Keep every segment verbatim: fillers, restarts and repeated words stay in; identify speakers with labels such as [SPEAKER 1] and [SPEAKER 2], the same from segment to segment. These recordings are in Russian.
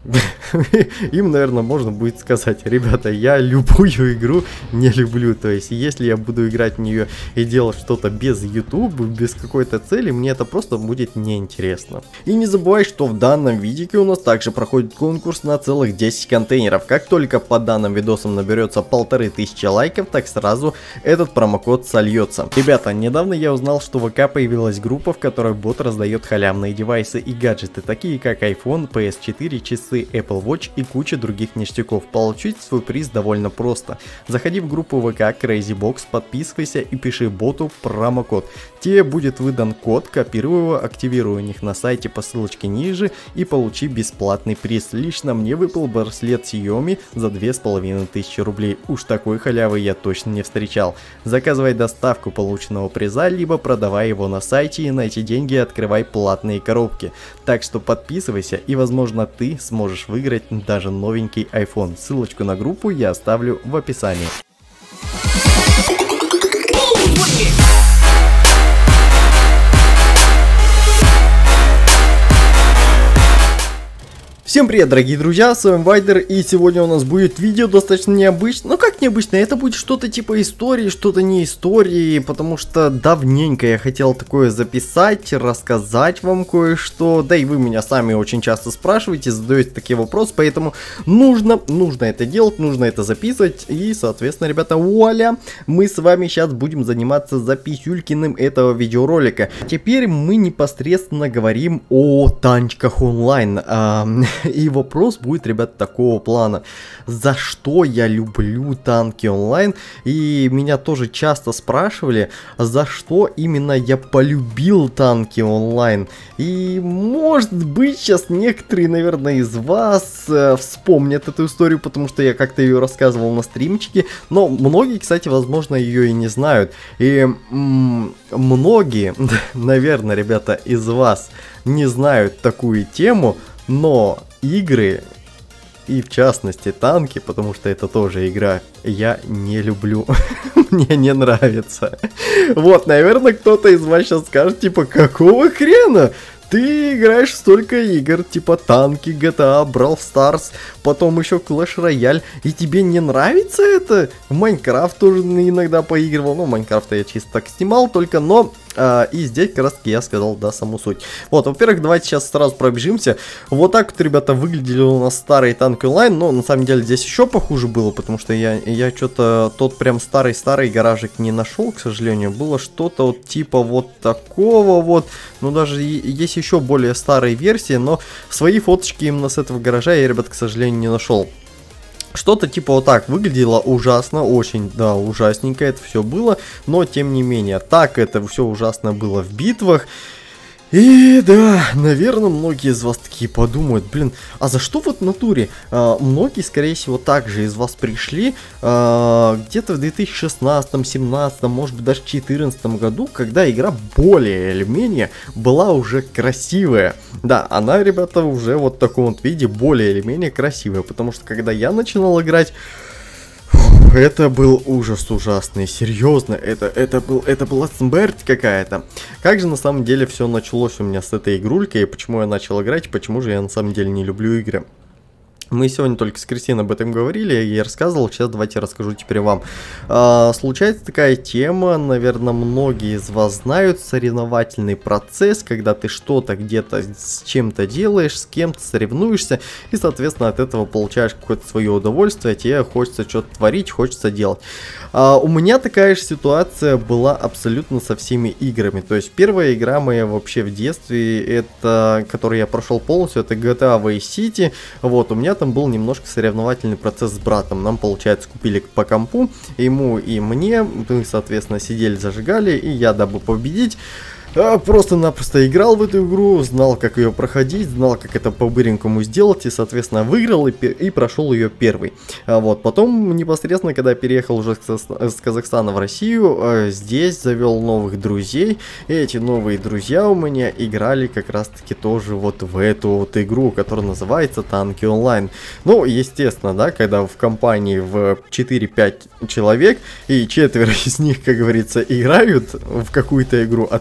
[SPEAKER 1] им, наверное, можно будет сказать: ребята, я любую игру не люблю. То есть, если я буду играть в нее и делать что-то без YouTube, без какой-то цели, мне это просто будет неинтересно. И не забывай, что в данном видео у нас также проходит конкурс на целых десять контейнеров. Как только по данным видосам наберется полторы тысячи лайков, так сразу этот промокод сольется. Ребята, недавно я узнал, что в ВК появилась группа, в которой бот раздает халявные девайсы и гаджеты, такие как iPhone, пи эс четыре, часы, Apple Watch и куча других ништяков. Получить свой приз довольно просто. Заходи в группу ВК Crazybox, подписывайся и пиши боту промокод. Тебе будет выдан код, копируй его, активируй у них на сайте по ссылочке ниже и получи бесплатный приз. Лично мне выпал браслет Xiaomi за две с половиной тысячи рублей. Уж такой халявы я точно не встречал. Заказывай доставку полученного приза, либо продавай его на сайте и на эти деньги открывай платные коробки. Так что подписывайся и, возможно, ты сможешь выиграть даже новенький iPhone. Ссылочку на группу я оставлю в описании. Всем привет, дорогие друзья, с вами Вайдер, и сегодня у нас будет видео достаточно необычное. Ну как необычно, это будет что-то типа истории, что-то не истории, потому что давненько я хотел такое записать, рассказать вам кое-что. Да и вы меня сами очень часто спрашиваете, задаете такие вопросы, поэтому нужно, нужно это делать, нужно это записывать. И, соответственно, ребята, вуаля, мы с вами сейчас будем заниматься записюлькиным этого видеоролика. Теперь мы непосредственно говорим о танчиках онлайн. И вопрос будет, ребят, такого плана: за что я люблю танки онлайн? И меня тоже часто спрашивали, за что именно я полюбил танки онлайн. И может быть сейчас некоторые, наверное, из вас э, вспомнят эту историю, потому что я как-то ее рассказывал на стримчике. Но многие, кстати, возможно, ее и не знают. И м- многие, наверное, ребята, из вас не знают такую тему. Но игры, и в частности танки, потому что это тоже игра, я не люблю. Мне не нравится. Вот, наверное, кто-то из вас сейчас скажет, типа, какого хрена? Ты играешь столько игр, типа танки, джи ти эй, Brawl Stars, потом еще Clash Royale, и тебе не нравится это? В Майнкрафт тоже иногда поигрывал, ну, Майнкрафт я чисто так снимал только, но... А, и здесь как раз таки я сказал, да, саму суть. Вот, во-первых, давайте сейчас сразу пробежимся. Вот так вот, ребята, выглядели у нас старые танки онлайн, но на самом деле здесь еще похуже было, потому что я, я что-то тот прям старый-старый гаражик не нашел, к сожалению. Было что-то вот типа вот такого вот, ну даже есть еще более старые версии, но свои фоточки именно с этого гаража я, ребят, к сожалению, не нашел. Что-то типа вот так выглядело ужасно, очень, да, ужасненько это все было, но тем не менее, так это все ужасно было в битвах. И да, наверное, многие из вас такие подумают, блин, а за что вот в натуре? А, многие, скорее всего, также из вас пришли а, где-то в две тысячи шестнадцатом, семнадцатом, может быть даже две тысячи четырнадцатом году, когда игра более или менее была уже красивая. Да, она, ребята, уже вот в таком вот виде более или менее красивая, потому что когда я начинал играть... Это был ужас ужасный, серьезно, это, это, был, это была смерть какая-то. Как же на самом деле все началось у меня с этой игрулькой, и почему я начал играть, и почему же я на самом деле не люблю игры. Мы сегодня только с Кристиной об этом говорили, я ей рассказывал, сейчас давайте расскажу теперь вам. А, случается такая тема, наверное, многие из вас знают, соревновательный процесс, когда ты что-то где-то с чем-то делаешь, с кем-то соревнуешься, и, соответственно, от этого получаешь какое-то свое удовольствие, тебе хочется что-то творить, хочется делать. А, у меня такая же ситуация была абсолютно со всеми играми, то есть первая игра моя вообще в детстве, это, которую я прошел полностью, это джи ти эй Vice City, вот, у меня там был немножко соревновательный процесс с братом. Нам, получается, купили по компу, ему и мне, мы, соответственно, сидели, зажигали, и я, дабы победить, просто-напросто играл в эту игру, знал, как ее проходить, знал, как это по-быренькому сделать, и, соответственно, выиграл и, и прошел ее первый. А вот потом, непосредственно, когда я переехал уже с Казахстана в Россию, здесь завел новых друзей, и эти новые друзья у меня играли как раз-таки тоже вот в эту вот игру, которая называется Танки Онлайн. Ну, естественно, да, когда в компании в четыре-пять человек, и четверо из них, как говорится, играют в какую-то игру, а ты пятый,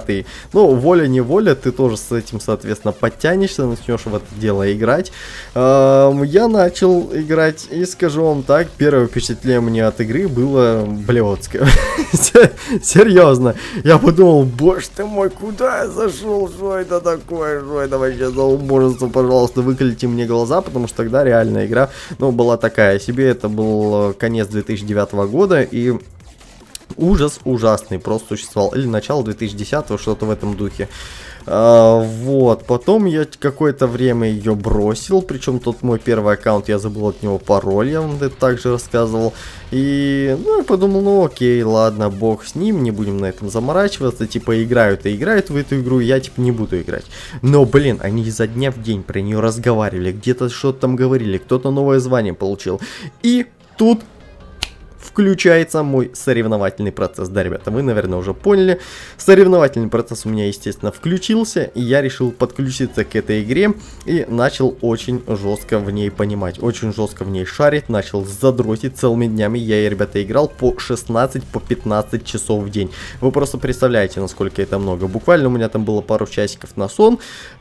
[SPEAKER 1] пятый. Ну, воля-неволя, ты тоже с этим, соответственно, подтянешься, начнешь в это дело играть. Эм, я начал играть, и скажу вам так, первое впечатление мне от игры было блевотское. Серьезно. Я подумал, боже ты мой, куда я зашел? Что это такое? Что это вообще за убожество? Пожалуйста, выколите мне глаза, потому что тогда реальная игра, ну, была такая себе. Это был конец две тысячи девятого года, и ужас ужасный просто существовал. Или начало две тысячи десятого, что-то в этом духе. А, вот, потом я какое-то время ее бросил, причем тот мой первый аккаунт, я забыл от него пароль, я вам это также рассказывал. И, ну, я подумал, ну окей, ладно, бог с ним, не будем на этом заморачиваться, типа играют и играют в эту игру, я типа не буду играть. Но, блин, они изо дня в день про нее разговаривали, где-то что-то там говорили, кто-то новое звание получил. И тут включается мой соревновательный процесс. Да, ребята, вы, наверное, уже поняли. Соревновательный процесс у меня, естественно, включился, и я решил подключиться к этой игре и начал очень жестко в ней понимать, очень жестко в ней шарить, начал задротить целыми днями. Я, ребята, играл по шестнадцать, по пятнадцать часов в день. Вы просто представляете, насколько это много. Буквально у меня там было пару часиков на сон,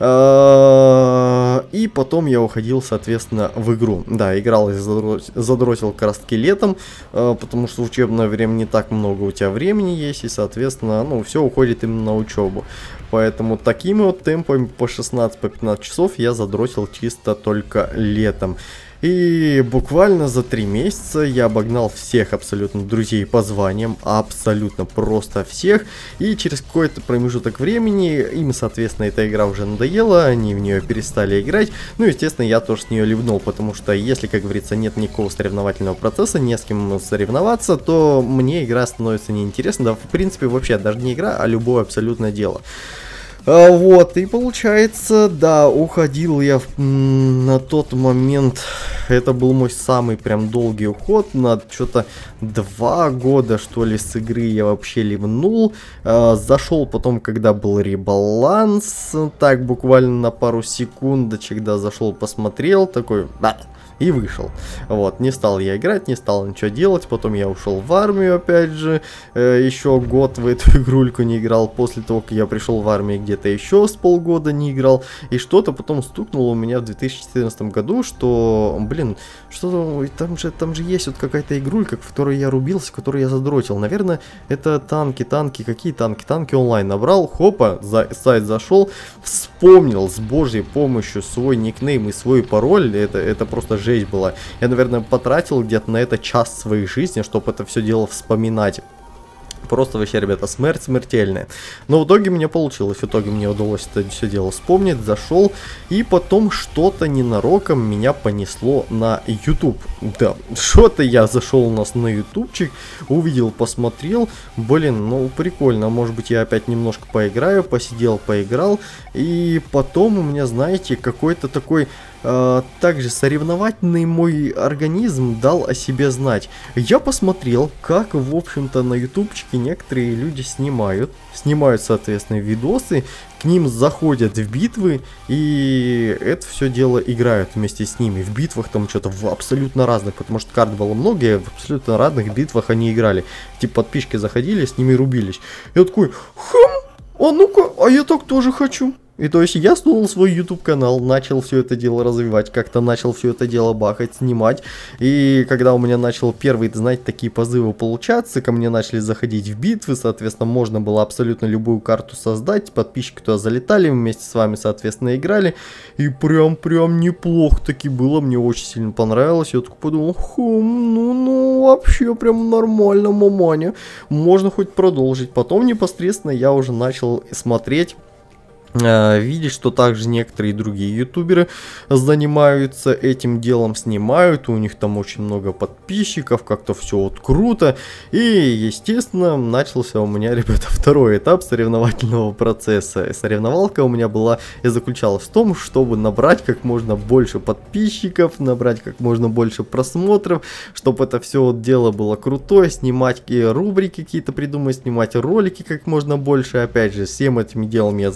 [SPEAKER 1] и потом я уходил, соответственно, в игру. Да, играл и задротил как раз таки летом, потому что в учебное время не так много у тебя времени есть, и, соответственно, ну, все уходит именно на учебу. Поэтому такими вот темпами по шестнадцать, по пятнадцать часов я задротил чисто только летом. И буквально за три месяца я обогнал всех абсолютно друзей по званиям, абсолютно просто всех. И через какой-то промежуток времени им, соответственно, эта игра уже надоела, они в нее перестали играть. Ну, естественно, я тоже с нее ливнул, потому что если, как говорится, нет никакого соревновательного процесса, не с кем соревноваться, то мне игра становится неинтересна. Да, в принципе, вообще даже не игра, а любое абсолютно дело. А, вот, и получается, да, уходил я в, на тот момент, это был мой самый прям долгий уход, на что-то два года, что ли, с игры я вообще ливнул. А, зашел потом, когда был ребаланс, так буквально на пару секундочек, да, зашел, посмотрел, такой, да, и вышел. Вот, не стал я играть, не стал ничего делать. Потом я ушел в армию, опять же. Э, еще год в эту игрульку не играл. После того, как я пришел в армию, где-то еще с полгода не играл. И что-то потом стукнуло у меня в две тысячи четырнадцатом году, что, блин, что там же, там же есть вот какая-то игрулька, в которой я рубился, в которой я задротил. Наверное, это танки, танки. Какие танки? Танки онлайн набрал. Хопа, за сайт зашел. Вспомнил с божьей помощью свой никнейм и свой пароль. Это, это просто жесть была. Я, наверное, потратил где-то на это час своей жизни, чтобы это все дело вспоминать. Просто вообще, ребята, смерть смертельная. Но в итоге мне получилось. В итоге мне удалось это все дело вспомнить. Зашел. И потом что-то ненароком меня понесло на YouTube. Да, что-то я зашел у нас на ютубчик. Увидел, посмотрел. Блин, ну прикольно. Может быть, я опять немножко поиграю. Посидел, поиграл. И потом у меня, знаете, какой-то такой... Uh, также соревновательный мой организм дал о себе знать. Я посмотрел, как, в общем-то, на ютубчике некоторые люди снимают, снимают, соответственно, видосы, к ним заходят в битвы, и это все дело играют вместе с ними. В битвах там что-то в абсолютно разных, потому что карт было много, и в абсолютно разных битвах они играли. Типа подписчики заходили, с ними рубились. Я такой, хм, а ну-ка, а я так тоже хочу. И то есть я снул свой YouTube канал, начал все это дело развивать, как-то начал все это дело бахать, снимать. И когда у меня начал первые, знаете, такие позывы получаться, ко мне начали заходить в битвы, соответственно, можно было абсолютно любую карту создать, подписчики туда залетали, вместе с вами, соответственно, играли. И прям-прям неплохо таки было, мне очень сильно понравилось. Я такой подумал, хм, ну-ну, вообще прям нормально, маманя, можно хоть продолжить. Потом непосредственно я уже начал смотреть, видеть, что также некоторые другие ютуберы занимаются этим делом, снимают, у них там очень много подписчиков, как-то все вот круто. И, естественно, начался у меня, ребята, второй этап соревновательного процесса. Соревновалка у меня была и заключалась в том, чтобы набрать как можно больше подписчиков, набрать как можно больше просмотров, чтобы это все вот дело было крутое, снимать рубрики какие-то, придумать, снимать ролики как можно больше. Опять же, всем этим делом я занимался.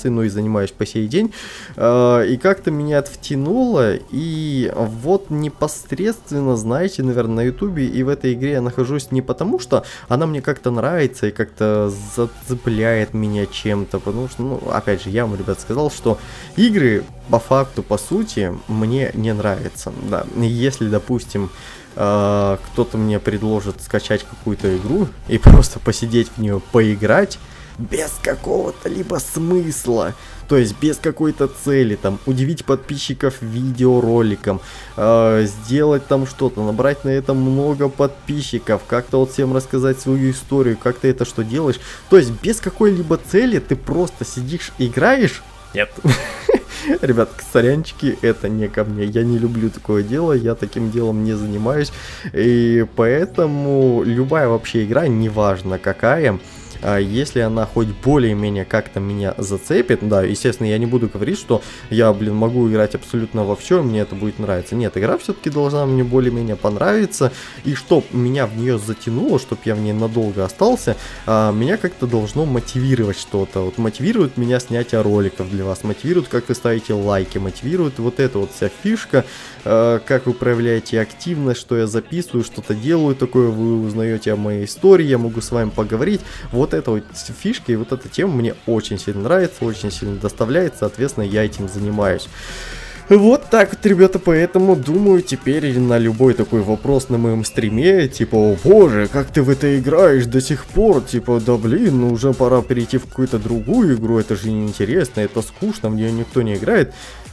[SPEAKER 1] анимацией, но и занимаюсь по сей день. И как-то меня это втянуло, и вот непосредственно, знаете, наверное, на ютубе и в этой игре я нахожусь не потому, что она мне как-то нравится и как-то зацепляет меня чем-то, потому что, ну, опять же, я вам, ребят, сказал, что игры по факту, по сути, мне не нравятся, да, если, допустим, Uh, кто-то мне предложит скачать какую-то игру и просто посидеть в нее, поиграть без какого-то либо смысла, то есть без какой-то цели, там, удивить подписчиков видеороликом, uh, сделать там что-то, набрать на этом много подписчиков, как-то вот всем рассказать свою историю, как ты это что делаешь, то есть без какой-либо цели ты просто сидишь, играешь. Нет. Ребят, сорянчики, это не ко мне. Я не люблю такое дело, я таким делом не занимаюсь. И поэтому любая вообще игра, неважно какая, если она хоть более-менее как-то меня зацепит, да, естественно, я не буду говорить, что я, блин, могу играть абсолютно во все, мне это будет нравиться. Нет, игра все-таки должна мне более-менее понравиться, и чтоб меня в нее затянуло, чтоб я в ней надолго остался, а, меня как-то должно мотивировать что-то. Вот мотивирует меня снятие роликов для вас, мотивирует, как вы ставите лайки, мотивирует вот эта вот вся фишка, а, как вы проявляете активность, что я записываю, что-то делаю такое, вы узнаете о моей истории, я могу с вами поговорить. Вот Вот эта вот фишка и вот эта тема мне очень сильно нравится, очень сильно доставляет, соответственно, я этим занимаюсь. Вот так вот, ребята, поэтому думаю, теперь на любой такой вопрос на моем стриме, типа, о боже, как ты в это играешь до сих пор, типа, да блин, ну уже пора перейти в какую-то другую игру, это же неинтересно, это скучно, в нее никто не играет.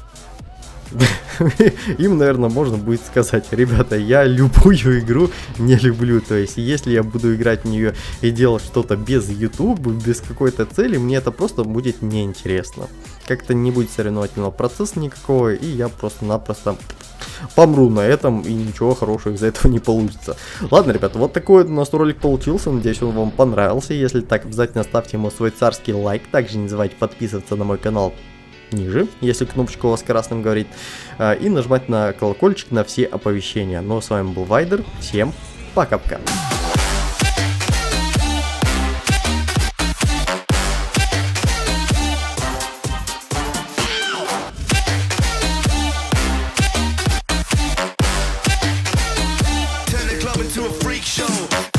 [SPEAKER 1] Им, наверное, можно будет сказать: ребята, я любую игру не люблю, то есть если я буду играть в нее и делать что-то без YouTube, без какой-то цели, мне это просто будет неинтересно, как-то не будет соревновательного процесса никакого, и я просто-напросто помру на этом, и ничего хорошего из-за этого не получится. Ладно, ребята, вот такой у нас ролик получился, надеюсь, он вам понравился. Если так, обязательно ставьте ему свой царский лайк, также не забывайте подписываться на мой канал ниже, если кнопочка у вас красным говорит, и нажимать на колокольчик на все оповещения. Ну а с вами был Вайдер, всем пока-пока.
[SPEAKER 2] Turn the club into a freak show.